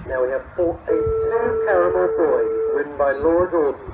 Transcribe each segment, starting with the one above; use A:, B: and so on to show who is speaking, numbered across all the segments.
A: Now we have a 2 Carramore boy, ridden by Laura Gordon.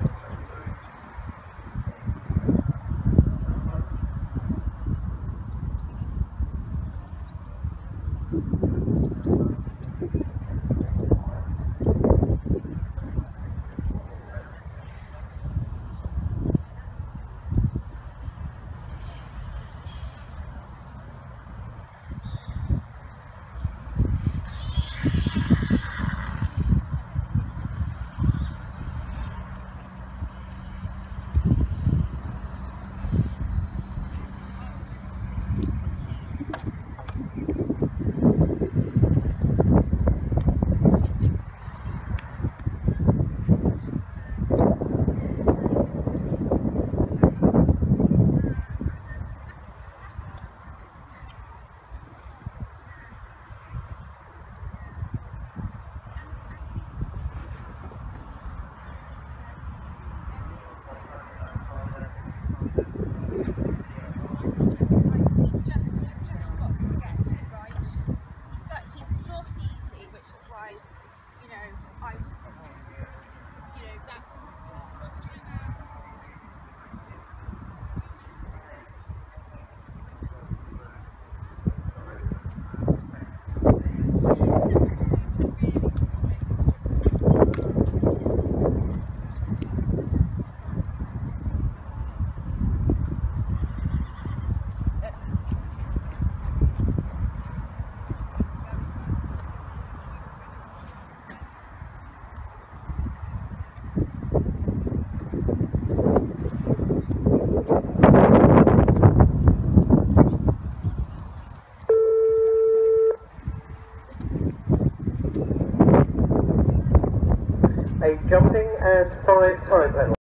A: A jumping and 5 time penalties.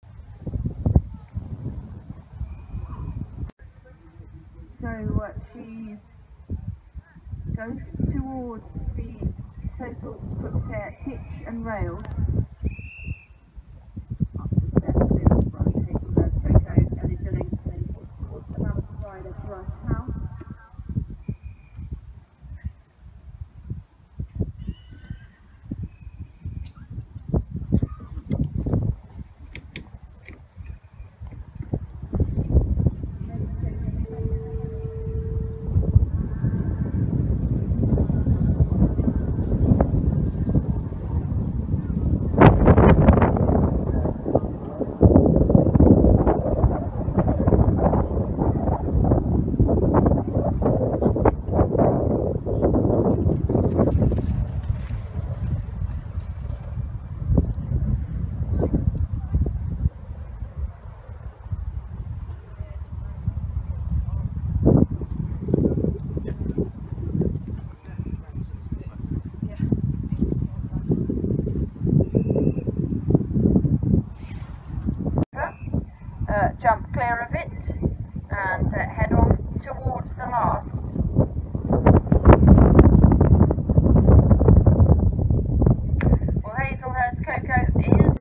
B: So she goes towards the total hitch and rails. Up the steps in the front, taking the Coco and is going towards the mountain rider for us now. Jump clear of it and head on towards the mast. Well, Hazelhurst Coco is.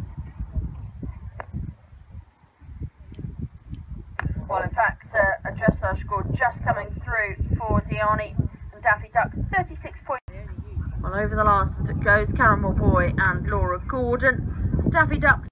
B: Well, in fact, a dressage score just coming through for Diani and Daffy Duck, 36 points. Well, over the last goes Carramore Boy and Laura Gordon. Daffy Duck